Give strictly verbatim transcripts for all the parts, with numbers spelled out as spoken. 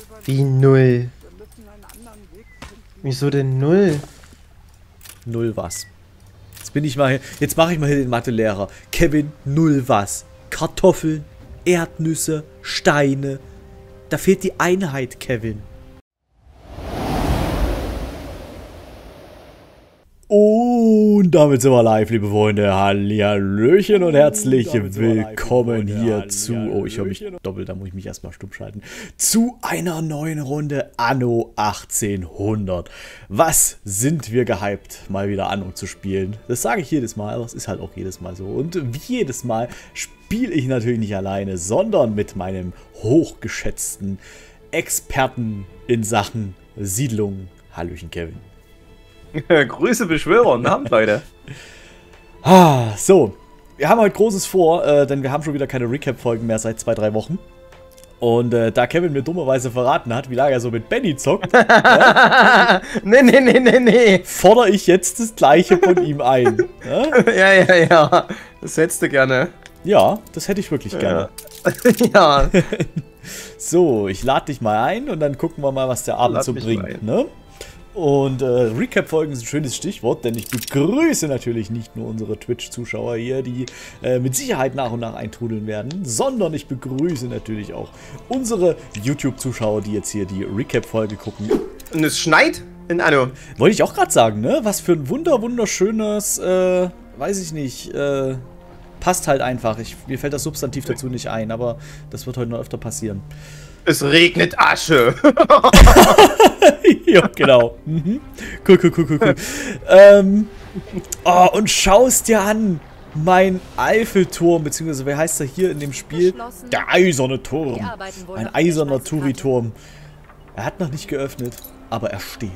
Wie null? Wieso denn null? Null was. Jetzt bin ich mal hier. Jetzt mache ich mal hier den Mathelehrer. Kevin, null was. Kartoffeln, Erdnüsse, Steine. Da fehlt die Einheit, Kevin. Und damit sind wir live, liebe Freunde. Hallihallöchen und herzlich willkommen hier zu... Oh, ich höre mich doppelt, da muss ich mich erstmal stumm schalten. Zu einer neuen Runde Anno achtzehnhundert. Was sind wir gehypt, mal wieder Anno zu spielen? Das sage ich jedes Mal, aber es ist halt auch jedes Mal so. Und wie jedes Mal spiele ich natürlich nicht alleine, sondern mit meinem hochgeschätzten Experten in Sachen Siedlung. Hallöchen, Kevin. Grüße Beschwörer und Abend, Leute. Ah, so. Wir haben heute Großes vor, äh, denn wir haben schon wieder keine Recap-Folgen mehr seit zwei, drei Wochen. Und äh, da Kevin mir dummerweise verraten hat, wie lange er so mit Benny zockt, ja, nee, nee, nee, nee, nee. fordere ich jetzt das Gleiche von ihm ein. Ja, ja, ja, ja. Das hättest du gerne. Ja, das hätte ich wirklich gerne. Ja. Ja. So, ich lade dich mal ein und dann gucken wir mal, was der Abend Lad so mich bringt. Ne? Und äh, Recap-Folgen ist ein schönes Stichwort, denn ich begrüße natürlich nicht nur unsere Twitch-Zuschauer hier, die äh, mit Sicherheit nach und nach eintrudeln werden, sondern ich begrüße natürlich auch unsere YouTube-Zuschauer, die jetzt hier die Recap-Folge gucken. Und es schneit in Anno. Wollte ich auch gerade sagen, ne? Was für ein wunder wunderschönes, äh, weiß ich nicht, äh, passt halt einfach. Ich, mir fällt das Substantiv dazu nicht ein, aber das wird heute noch öfter passieren. Es regnet Asche. Ja, genau. Mhm. Cool, cool, cool, cool, cool. ähm, oh, und schaust dir an, mein Eiffelturm, beziehungsweise wer heißt er hier in dem Spiel? Der eiserne Turm. Ein eiserner Touri-Turm. Er hat noch nicht geöffnet, aber er steht.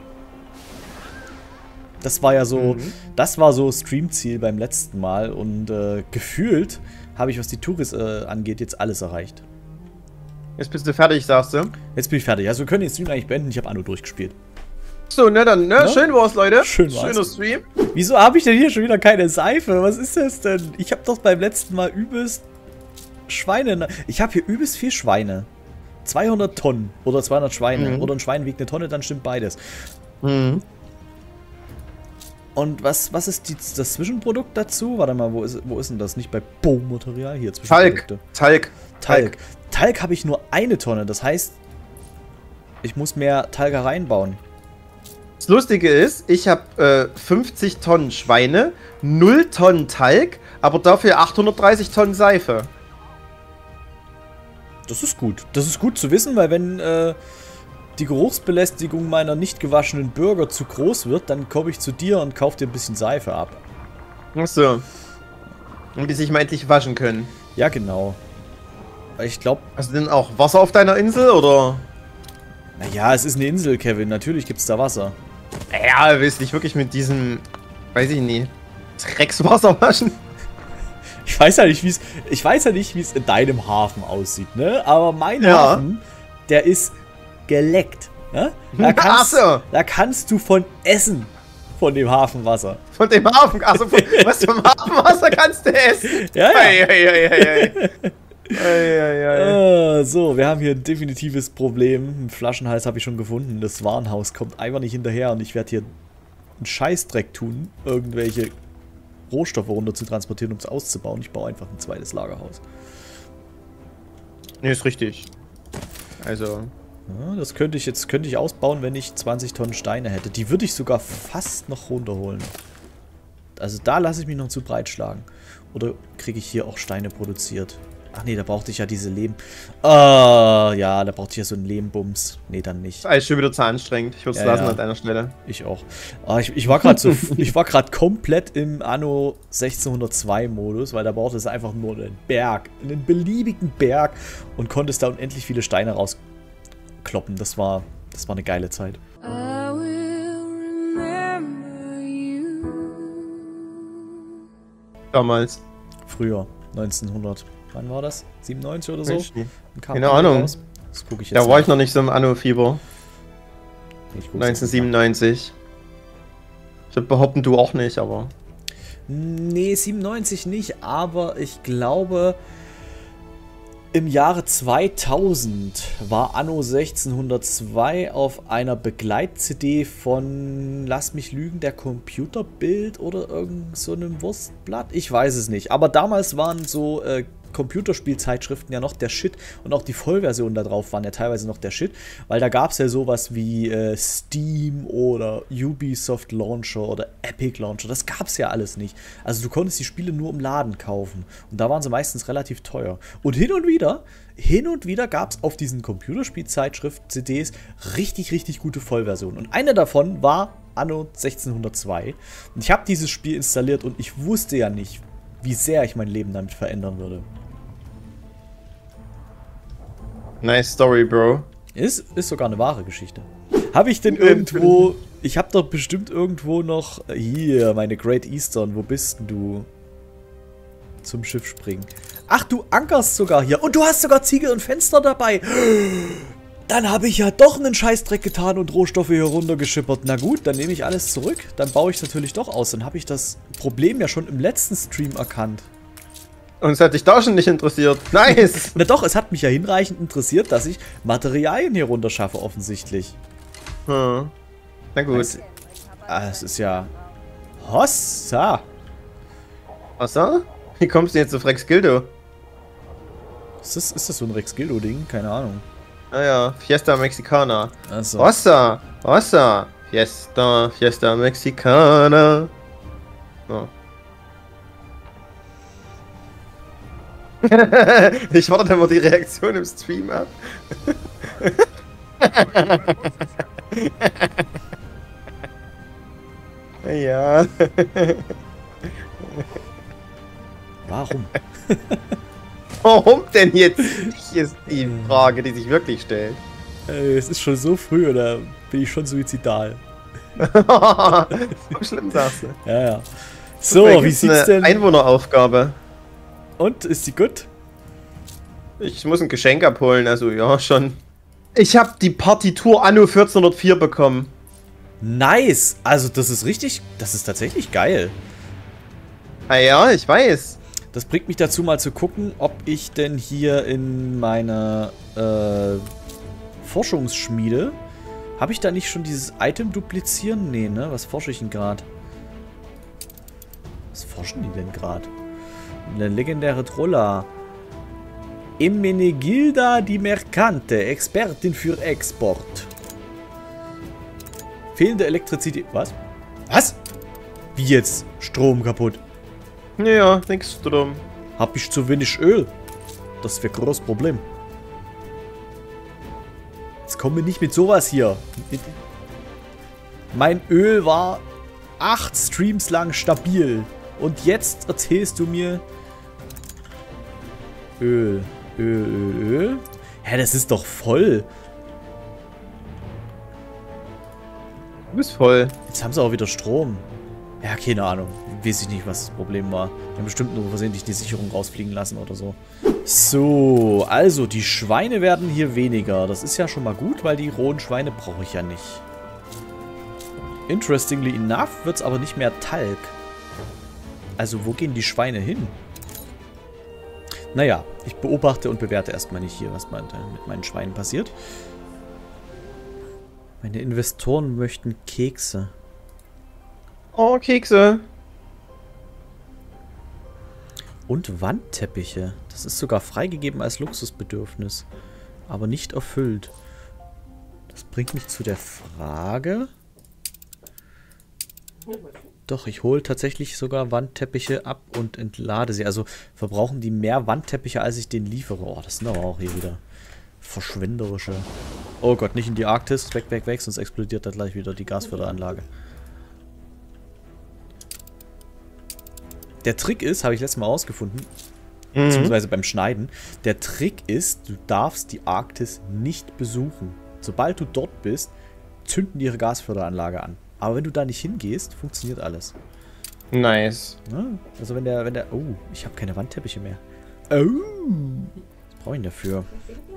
Das war ja so, mhm. das war so Streamziel beim letzten Mal und äh, gefühlt habe ich, was die Touris äh, angeht, jetzt alles erreicht. Jetzt bist du fertig, sagst du? Jetzt bin ich fertig. Also wir können den Stream eigentlich beenden. Ich habe Anno durchgespielt. So, ne, dann, ne? Ja? Schön war's, Leute. Schön war's. Schöner Stream. Wieso habe ich denn hier schon wieder keine Seife? Was ist das denn? Ich habe doch beim letzten Mal übelst Schweine... Ich habe hier übelst viel Schweine. zweihundert Tonnen oder zweihundert Schweine. Mhm. Oder ein Schwein wiegt eine Tonne, dann stimmt beides. Mhm. Und was, was ist die, das Zwischenprodukt dazu? Warte mal, wo ist, wo ist denn das? Nicht bei Baumaterial? Hier, Zwischenprodukte. Talg. Talg. Talg. Talg habe ich nur eine Tonne. Das heißt, ich muss mehr Talg reinbauen. Das Lustige ist, ich habe äh, fünfzig Tonnen Schweine, null Tonnen Talg, aber dafür achthundertdreißig Tonnen Seife. Das ist gut. Das ist gut zu wissen, weil wenn äh, die Geruchsbelästigung meiner nicht gewaschenen Burger zu groß wird, dann komme ich zu dir und kaufe dir ein bisschen Seife ab. Achso. Und die sich mal endlich waschen können. Ja, genau. Ich glaube... Hast du denn auch Wasser auf deiner Insel, oder? Naja, es ist eine Insel, Kevin. Natürlich gibt es da Wasser. Ja, willst du dich wirklich mit diesem, weiß ich nicht, Dreckswasser waschen? Ich weiß ja nicht, wie es... Ich weiß ja nicht, wie es in deinem Hafen aussieht, ne? Aber mein ja. Hafen, der ist geleckt. Ne? Da, kannst, Ach so. Da kannst du von essen. Von dem Hafenwasser. Von dem Hafen... Also von, was vom Hafenwasser kannst du essen? Ja, ja. Ei, ei, ei, ei, ei. Ei, ei, ei. Uh, so, wir haben hier ein definitives Problem. Einen Flaschenhals habe ich schon gefunden. Das Warenhaus kommt einfach nicht hinterher und ich werde hier einen Scheißdreck tun, irgendwelche Rohstoffe runter zu transportieren, um es auszubauen. Ich baue einfach ein zweites Lagerhaus. Nee, ist richtig. Also... Ja, das könnte ich jetzt könnte ich ausbauen, wenn ich zwanzig Tonnen Steine hätte. Die würde ich sogar fast noch runterholen. Also da lasse ich mich noch zu breit schlagen. Oder kriege ich hier auch Steine produziert? Ach nee, da brauchte ich ja diese Lehm... Ah, ja, da brauchte ich ja so einen Lehmbums. Nee, dann nicht. Das ist alles schon wieder zu anstrengend. Ich würde es ja, lassen ja. an deiner Stelle. Ich auch. Ah, ich, ich war gerade so, ich war gerade komplett im Anno sechzehnhundertzwei Modus, weil da brauchte es einfach nur einen Berg. Einen beliebigen Berg und konntest da unendlich viele Steine rauskloppen. Das war, das war eine geile Zeit. Damals. Früher. neunzehnhundert. Wann war das? siebenundneunzig oder so? Keine Ahnung. Raus. Das gucke ich jetzt Da war ich noch nicht so im Anno-Fieber. neunzehnhundertsiebenundneunzig. Ich würde behaupten, du auch nicht, aber... Nee, siebenundneunzig nicht, aber ich glaube... im Jahre zweitausend war Anno sechzehnhundertzwei auf einer Begleit-C D von, lass mich lügen, der Computerbild oder irgend so einem Wurstblatt? Ich weiß es nicht. Aber damals waren so äh, Computerspielzeitschriften ja noch der Shit und auch die Vollversionen da drauf waren ja teilweise noch der Shit, weil da gab es ja sowas wie äh, Steam oder Ubisoft Launcher oder Epic Launcher. Das gab es ja alles nicht. Also du konntest die Spiele nur im Laden kaufen und da waren sie meistens relativ teuer. Und hin und wieder, hin und wieder gab es auf diesen Computerspielzeitschrift-C Ds richtig, richtig gute Vollversionen. Und eine davon war Anno sechzehnhundertzwei. Und ich habe dieses Spiel installiert und ich wusste ja nicht, wie sehr ich mein Leben damit verändern würde. Nice Story, Bro. Ist, ist sogar eine wahre Geschichte. Habe ich denn irgendwo... Ich habe doch bestimmt irgendwo noch... Hier, meine Great Eastern. Wo bist denn du? Zum Schiff springen. Ach, du ankerst sogar hier. Und du hast sogar Ziegel und Fenster dabei. Dann habe ich ja doch einen Scheißdreck getan und Rohstoffe hier runtergeschippert. Na gut, dann nehme ich alles zurück. Dann baue ich es natürlich doch aus. Dann habe ich das Problem ja schon im letzten Stream erkannt. Und es hat dich da schon nicht interessiert. Nice! Na doch, es hat mich ja hinreichend interessiert, dass ich Materialien hier runter schaffe, offensichtlich. Hm. Na gut. Es, ah, es ist ja... Hossa! Hossa? Wie kommst du jetzt auf Rex Gildo? Ist das, ist das so ein Rex Gildo-Ding? Keine Ahnung. Naja, Fiesta Mexicana. Achso. Hossa! Hossa! Fiesta, Fiesta Mexicana. So. Ich warte immer die Reaktion im Stream ab. Ja. Warum? Warum denn jetzt? Ich ist die Frage, die sich wirklich stellt. Ey, es ist schon so früh, oder bin ich schon suizidal? So schlimm sagst du. Ja, ja. So, wie sieht's denn? Einwohneraufgabe. Und, ist die gut? Ich muss ein Geschenk abholen, also ja, schon. Ich habe die Partitur Anno vierzehnhundertvier bekommen. Nice! Also, das ist richtig, das ist tatsächlich geil. Ah ja, ich weiß. Das bringt mich dazu, mal zu gucken, ob ich denn hier in meiner äh, Forschungsschmiede, habe ich da nicht schon dieses Item duplizieren? Nee, ne? Was forsche ich denn gerade? Was forschen die denn gerade? Eine legendäre Trolla. Emenegilda di Mercante, Expertin für Export. Fehlende Elektrizität. Was? Was? Wie jetzt? Strom kaputt. Ja, nix drum. Hab ich zu wenig Öl? Das wäre großes Problem. Jetzt kommen wir nicht mit sowas hier. Mein Öl war acht Streams lang stabil. Und jetzt erzählst du mir... Öl, Öl, Öl, Öl. Hä, das ist doch voll. Du bist voll. Jetzt haben sie auch wieder Strom. Ja, keine Ahnung. Weiß ich nicht, was das Problem war. Die haben bestimmt nur versehentlich die Sicherung rausfliegen lassen oder so. So, also die Schweine werden hier weniger. Das ist ja schon mal gut, weil die rohen Schweine brauche ich ja nicht. Interestingly enough wird es aber nicht mehr Talg. Also wo gehen die Schweine hin? Naja, ich beobachte und bewerte erstmal nicht hier, was mit meinen Schweinen passiert. Meine Investoren möchten Kekse. Oh, Kekse. Und Wandteppiche. Das ist sogar freigegeben als Luxusbedürfnis. Aber nicht erfüllt. Das bringt mich zu der Frage... Doch, ich hole tatsächlich sogar Wandteppiche ab und entlade sie. Also verbrauchen die mehr Wandteppiche, als ich denen liefere. Oh, das sind aber auch hier wieder verschwenderische... Oh Gott, nicht in die Arktis. Weg, weg, weg, sonst explodiert da gleich wieder die Gasförderanlage. Der Trick ist, habe ich letztes Mal rausgefunden, mhm. beziehungsweise beim Schneiden, der Trick ist, du darfst die Arktis nicht besuchen. Sobald du dort bist, zünden die ihre Gasförderanlage an. Aber wenn du da nicht hingehst, funktioniert alles. Nice. Ja, also wenn der, wenn der... Oh, ich habe keine Wandteppiche mehr. Oh. Was brauche ich denn dafür?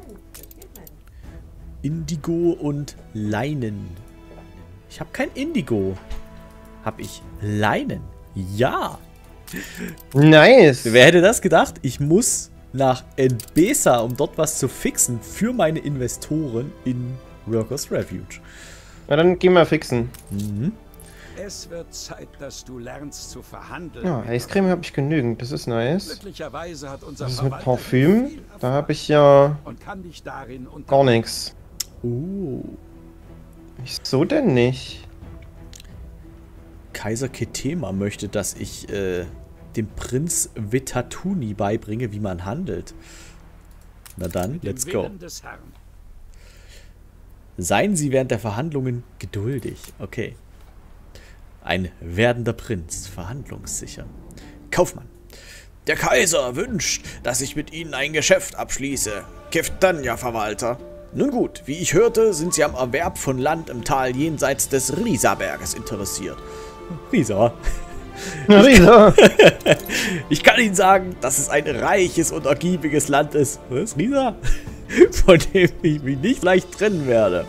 Indigo und Leinen. Ich habe kein Indigo. Habe ich Leinen? Ja. Nice. Wer hätte das gedacht? Ich muss nach Enbesa, um dort was zu fixen für meine Investoren in Workers Refuge. Na dann geh mal fixen. Mhm. Es wird Zeit, dass du lernst zu verhandeln. Ja, Eiscreme habe ich genügend, das ist nice. Glücklicherweise hat unser Das ist mit Verwalter Parfüm, viel da habe ich ja und kann dich darin gar nichts. Oh. Wieso denn nicht? Kaiser Ketema möchte, dass ich äh, dem Prinz Vetatuni beibringe, wie man handelt. Na dann, let's go. Seien Sie während der Verhandlungen geduldig. Okay. Ein werdender Prinz, verhandlungssicher. Kaufmann. Der Kaiser wünscht, dass ich mit Ihnen ein Geschäft abschließe. Keftanja, Verwalter. Nun gut, wie ich hörte, sind Sie am Erwerb von Land im Tal jenseits des Risa-Berges interessiert. Risa. Risa. Ich kann Ihnen sagen, dass es ein reiches und ergiebiges Land ist. Was, Risa? Von dem ich mich nicht leicht trennen werde.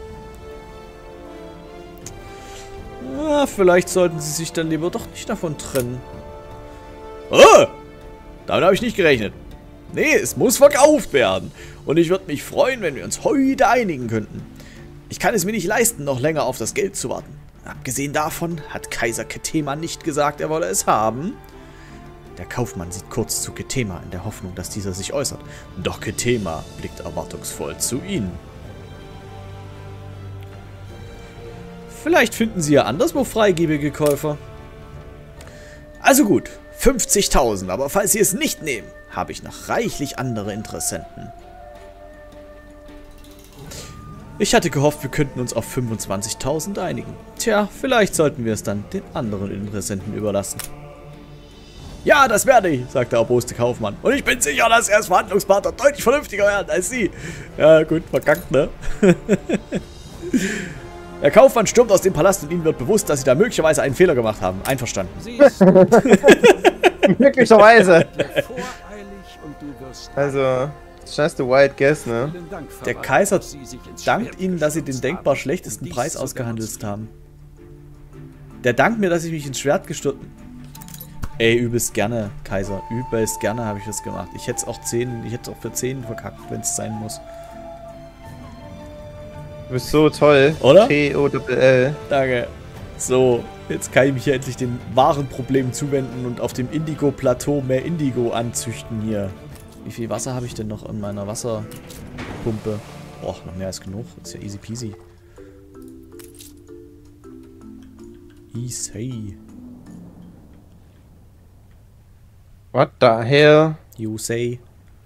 Ah, vielleicht sollten Sie sich dann lieber doch nicht davon trennen. Oh! Damit habe ich nicht gerechnet. Nee, es muss verkauft werden. Und ich würde mich freuen, wenn wir uns heute einigen könnten. Ich kann es mir nicht leisten, noch länger auf das Geld zu warten. Abgesehen davon hat Kaiser Ketema nicht gesagt, er wolle es haben. Der Kaufmann sieht kurz zu Ketema in der Hoffnung, dass dieser sich äußert. Doch Ketema blickt erwartungsvoll zu ihnen. Vielleicht finden Sie ja anderswo freigebige Käufer. Also gut, fünfzigtausend, aber falls Sie es nicht nehmen, habe ich noch reichlich andere Interessenten. Ich hatte gehofft, wir könnten uns auf fünfundzwanzigtausend einigen. Tja, vielleicht sollten wir es dann den anderen Interessenten überlassen. Ja, das werde ich, sagt der erboste Kaufmann. Und ich bin sicher, dass er als Verhandlungspartner deutlich vernünftiger wird als Sie. Ja, gut, verkackt, ne? Der Kaufmann stürmt aus dem Palast und ihnen wird bewusst, dass sie da möglicherweise einen Fehler gemacht haben. Einverstanden. Möglicherweise. Also, just a wild guess, ne? Der Kaiser dankt ihnen, dass sie den denkbar schlechtesten Preis ausgehandelt haben. Der dankt mir, dass ich mich ins Schwert gestürzt... Ey, übelst gerne, Kaiser. Übelst gerne habe ich das gemacht. Ich hätte es auch zehn, ich hätte es auch für zehn verkackt, wenn es sein muss. Du bist so toll. Oder? T O L L. Danke. So, jetzt kann ich mich ja endlich den wahren Problemen zuwenden und auf dem Indigo-Plateau mehr Indigo anzüchten hier. Wie viel Wasser habe ich denn noch in meiner Wasserpumpe? Boah, noch mehr als genug. Ist ja easy peasy. Easy. What the hell? You say.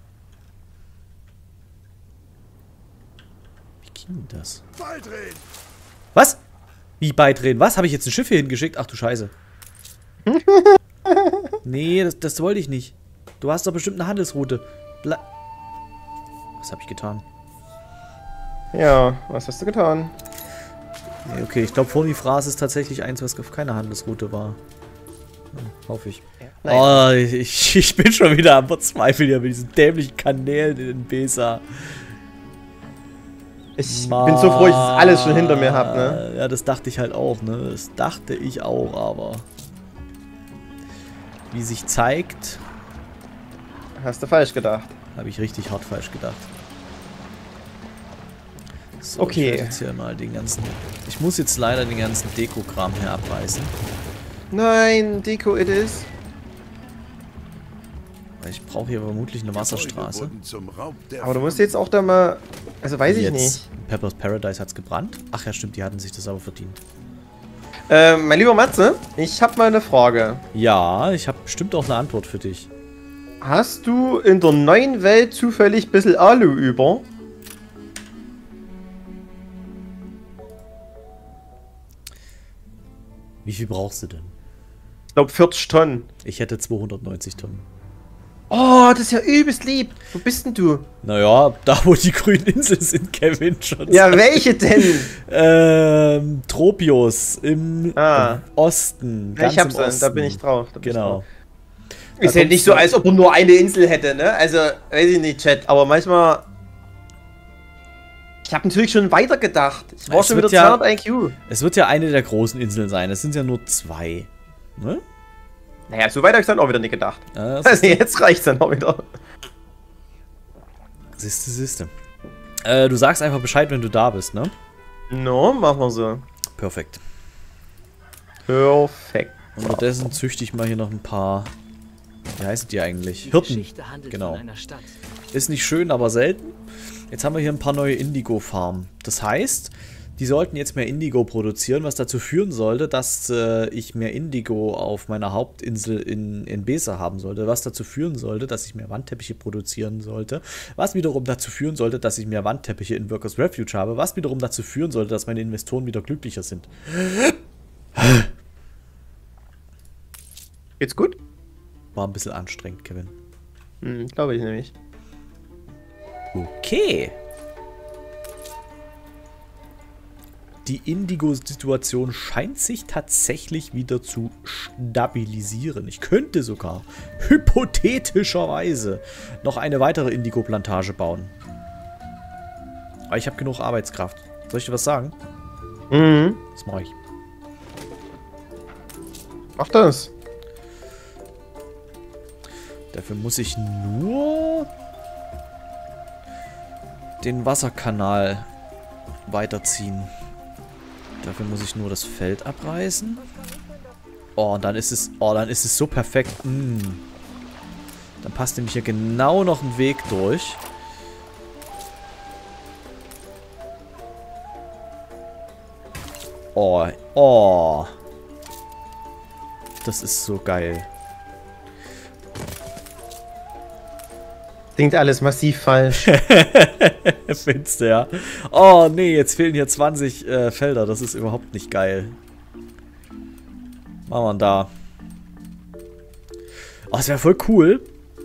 Wie ging das? Beidrehen. Was? Wie beidrehen? Was? Habe ich jetzt ein Schiff hier hingeschickt? Ach du Scheiße. Nee, das, das wollte ich nicht. Du hast doch bestimmt eine Handelsroute. Ble was habe ich getan? Ja, was hast du getan? Nee, okay, ich glaube, Phoniphrase ist tatsächlich eins, was keine Handelsroute war. Hm, hoffe ich. Ja, oh, ich, ich bin schon wieder am Verzweifeln hier mit diesen dämlichen Kanälen in den Besa. Ich Mann. bin so froh, dass ich das alles schon hinter mir habe, ne? Ja, das dachte ich halt auch, ne? Das dachte ich auch, aber... Wie sich zeigt... Hast du falsch gedacht. Habe ich richtig hart falsch gedacht. So, okay. Ich werde jetzt hier mal den ganzen... Ich muss jetzt leider den ganzen Deko-Kram hier abreißen. Nein, Deko it is. Ich brauche hier vermutlich eine Wasserstraße. Aber du musst jetzt auch da mal... Also weiß ich jetzt nicht. Pepper's Paradise hat's gebrannt? Ach ja, stimmt, die hatten sich das aber verdient. Äh, mein lieber Matze, ich habe mal eine Frage. Ja, ich habe bestimmt auch eine Antwort für dich. Hast du in der neuen Welt zufällig ein bisschen Alu über? Wie viel brauchst du denn? Ich glaube vierzig Tonnen. Ich hätte zweihundertneunzig Tonnen. Oh, das ist ja übelst lieb. Wo bist denn du? Naja, da wo die grünen Inseln sind, Kevin schon. Ja, welche denn? ähm, Tropios im ah. Osten. Ja, ich hab's dann, da bin ich drauf. Bin genau. Ich drauf. Ist ja nicht so, als ob er nur eine Insel hätte, ne? Also, weiß ich nicht, Chat, aber manchmal... Ich habe natürlich schon weiter gedacht. Ich war es schon wieder ja, zweihundert I Q. Es wird ja eine der großen Inseln sein. Es sind ja nur zwei. Ne? Naja, so weit habe ich dann auch wieder nicht gedacht. Ja, also jetzt reicht's dann auch wieder. Siehste, siehste. Äh, du sagst einfach Bescheid, wenn du da bist, ne? No, machen wir so. Perfekt. Perfekt. Unterdessen züchte ich mal hier noch ein paar... Wie heißen die eigentlich? Hirten. Genau. Ist nicht schön, aber selten. Jetzt haben wir hier ein paar neue Indigo-Farmen. Das heißt, die sollten jetzt mehr Indigo produzieren, was dazu führen sollte, dass äh, ich mehr Indigo auf meiner Hauptinsel in, in Besa haben sollte. Was dazu führen sollte, dass ich mehr Wandteppiche produzieren sollte. Was wiederum dazu führen sollte, dass ich mehr Wandteppiche in Workers Refuge habe. Was wiederum dazu führen sollte, dass meine Investoren wieder glücklicher sind. Geht's gut? War ein bisschen anstrengend, Kevin. Hm, glaube ich nämlich. Okay. Die Indigo-Situation scheint sich tatsächlich wieder zu stabilisieren. Ich könnte sogar hypothetischerweise noch eine weitere Indigo-Plantage bauen. Aber ich habe genug Arbeitskraft. Soll ich dir was sagen? Mhm. Das mache ich. Mach das. Dafür muss ich nur den Wasserkanal weiterziehen. Dafür muss ich nur das Feld abreißen. Oh, und dann ist es, oh, dann ist es so perfekt. Mm. Dann passt nämlich hier genau noch ein Weg durch. Oh, oh. Das ist so geil. Klingt alles massiv falsch. Findest du, ja? Oh, nee, jetzt fehlen hier zwanzig äh, Felder. Das ist überhaupt nicht geil. Machen wir da. Oh, es wäre voll cool.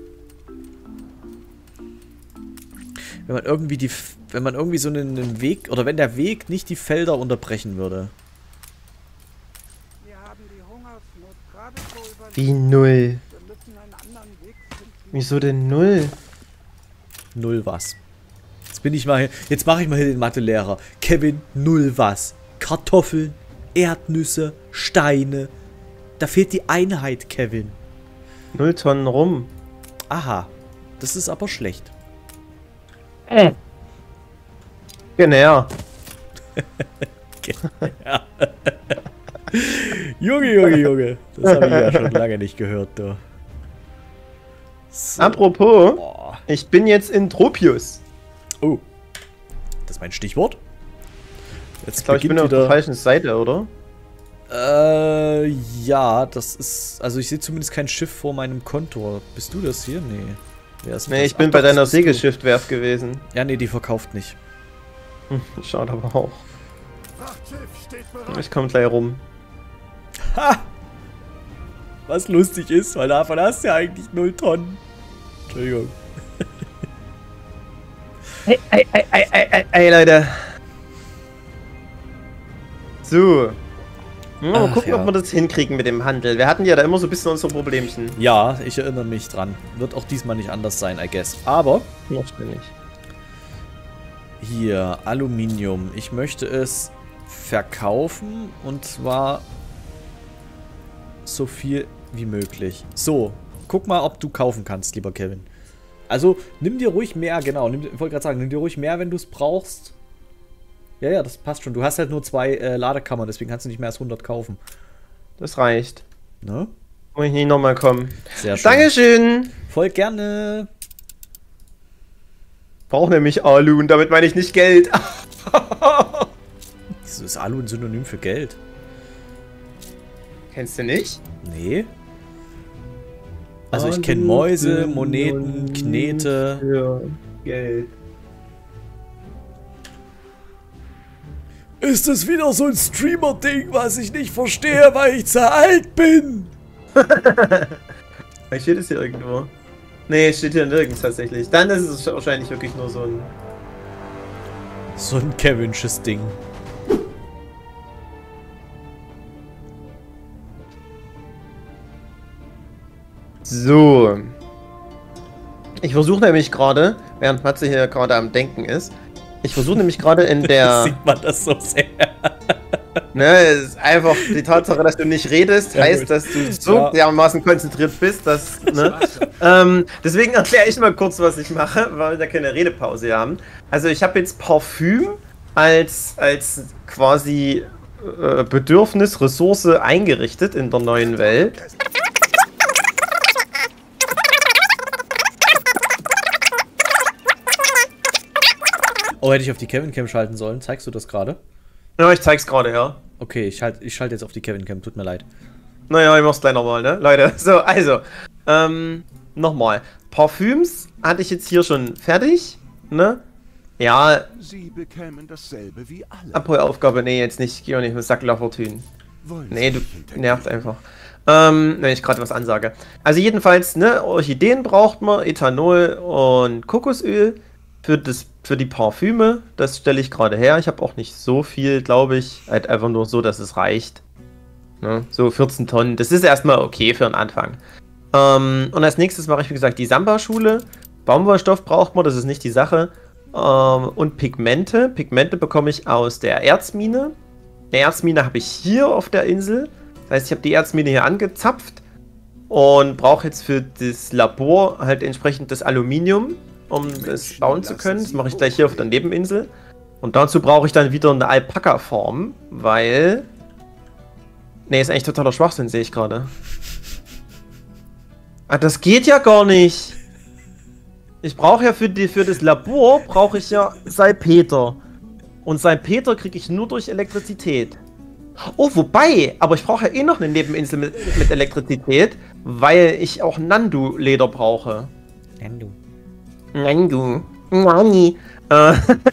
Wenn man irgendwie die... Wenn man irgendwie so einen, einen Weg... Oder wenn der Weg nicht die Felder unterbrechen würde. Wir haben die Hungersnot gerade so überlebt. Wie null? Wir müssen einen anderen Weg finden. Wieso denn null? Null was. Jetzt bin ich mal hier... Jetzt mache ich mal hier den Mathelehrer. Kevin, null was. Kartoffeln, Erdnüsse, Steine. Da fehlt die Einheit, Kevin. Null Tonnen rum. Aha. Das ist aber schlecht. Äh. Genau. Ja. Junge, Junge, Junge. Das habe ich ja schon lange nicht gehört, du. So. Apropos, Oh. ich bin jetzt in Tropius. Oh. Das ist mein Stichwort. Jetzt Ich glaube, ich bin auf der falschen Seite, oder? Äh, ja, das ist... Also ich sehe zumindest kein Schiff vor meinem Konto. Bist du das hier? Nee. Wer ist Nee, das? ich bin Ach, bei doch, deiner das bist du. Segelschiffwerft gewesen. Ja, nee, die verkauft nicht. Hm, schaut aber auch. Frachtschiff steht bereit. Ich komme gleich rum. Ha! Was lustig ist, weil davon hast du ja eigentlich null Tonnen. Entschuldigung. Hey, hey, hey, hey, hey, hey, Leute. So. Mal Ach, gucken, ja. ob wir das hinkriegen mit dem Handel. Wir hatten ja da immer so ein bisschen unsere Problemchen. Ja, ich erinnere mich dran. Wird auch diesmal nicht anders sein, I guess. Aber... Noch ständig. Hier, Aluminium. Ich möchte es verkaufen und zwar so viel wie möglich. So, guck mal, ob du kaufen kannst, lieber Kevin. Also, nimm dir ruhig mehr, genau. Nimm, ich wollte gerade sagen, nimm dir ruhig mehr, wenn du es brauchst. Ja, ja, das passt schon. Du hast halt nur zwei äh, Ladekammern, deswegen kannst du nicht mehr als hundert kaufen. Das reicht. Ne? Muss ich nicht nochmal kommen. Sehr schön. Dankeschön. Voll gerne. Brauche nämlich Alu und damit meine ich nicht Geld. Wieso ist Alu ein Synonym für Geld? Kennst du nicht? Nee. Also ich kenne Mäuse, Moneten, Knete. Für Geld. Ist es wieder so ein Streamer-Ding, was ich nicht verstehe, weil ich zu alt bin? Steht es hier irgendwo? Nee, steht hier nirgends tatsächlich. Dann ist es wahrscheinlich wirklich nur so ein... So ein Kevinsches Ding. So. Ich versuche nämlich gerade, während Matze hier gerade am Denken ist, ich versuche nämlich gerade in der... Sieht man das so sehr? Ne, es ist einfach die Tatsache, dass du nicht redest, Ja, heißt, gut. dass du so Ja. dermaßen konzentriert bist, dass, ne? ähm, deswegen erkläre ich mal kurz, was ich mache, weil wir da keine Redepause hier haben. Also ich habe jetzt Parfüm als, als quasi äh, Bedürfnis, Ressource eingerichtet in der neuen Welt. Oh, hätte ich auf die Kevin Cam schalten sollen? Zeigst du das gerade? Ja, ich zeig's gerade, ja. Okay, ich schalte ich schalt jetzt auf die Kevin Cam, tut mir leid. Naja, ich mach's gleich nochmal, ne? Leute, so, also, ähm, nochmal. Parfüms hatte ich jetzt hier schon fertig, ne? Ja, Sie bekämen dasselbe wie alle. Abholaufgabe, nee, jetzt nicht, geh auch nicht mit Sacklaffertünen. Wollen Nee, Sie du sich hinter nervt mir- einfach. Ähm, wenn ich gerade was ansage. Also jedenfalls, ne, Orchideen braucht man, Ethanol und Kokosöl für, das, für die Parfüme. Das stelle ich gerade her. Ich habe auch nicht so viel, glaube ich. Halt einfach nur so, dass es reicht. Ne? So vierzehn Tonnen. Das ist erstmal okay für den Anfang. Ähm, und als nächstes mache ich, wie gesagt, die Samba-Schule. Baumwollstoff braucht man, das ist nicht die Sache. Ähm, und Pigmente. Pigmente bekomme ich aus der Erzmine. Eine Erzmine habe ich hier auf der Insel. Das heißt, ich habe die Erzmine hier angezapft und brauche jetzt für das Labor halt entsprechend das Aluminium, um das bauen zu können. Das mache ich gleich hier auf der Nebeninsel. Und dazu brauche ich dann wieder eine Alpaka-Form, weil... Ne, ist eigentlich totaler Schwachsinn, sehe ich gerade. Ah, das geht ja gar nicht. Ich brauche ja für, die, für das Labor, brauche ich ja Salpeter. Und Salpeter kriege ich nur durch Elektrizität. Oh, wobei, aber ich brauche ja eh noch eine Nebeninsel mit, mit Elektrizität, weil ich auch Nandu-Leder brauche. Nandu. Nandu. Nani. Äh.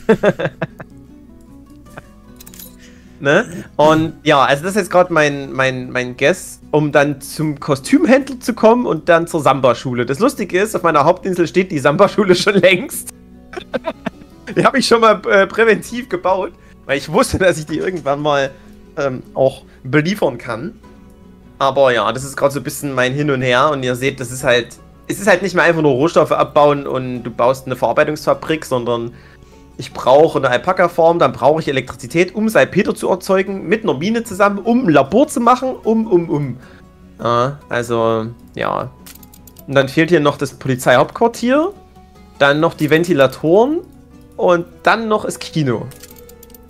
Ne? Und ja, also das ist jetzt gerade mein, mein, mein Guess, um dann zum Kostümhändler zu kommen und dann zur Samba-Schule. Das Lustige ist, auf meiner Hauptinsel steht die Samba-Schule schon längst. Die habe ich schon mal äh, präventiv gebaut, weil ich wusste, dass ich die irgendwann mal ähm, auch beliefern kann. Aber ja, das ist gerade so ein bisschen mein Hin und Her und ihr seht, das ist halt, es ist halt nicht mehr einfach nur Rohstoffe abbauen und du baust eine Verarbeitungsfabrik, sondern ich brauche eine Alpaka-Form, dann brauche ich Elektrizität, um Salpeter zu erzeugen, mit einer Mine zusammen, um ein Labor zu machen, um, um, um. Ja, also, ja. Und dann fehlt hier noch das Polizeihauptquartier, dann noch die Ventilatoren und dann noch das Kino.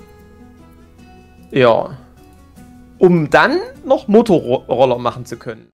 Ja. Um dann noch Motorroller machen zu können.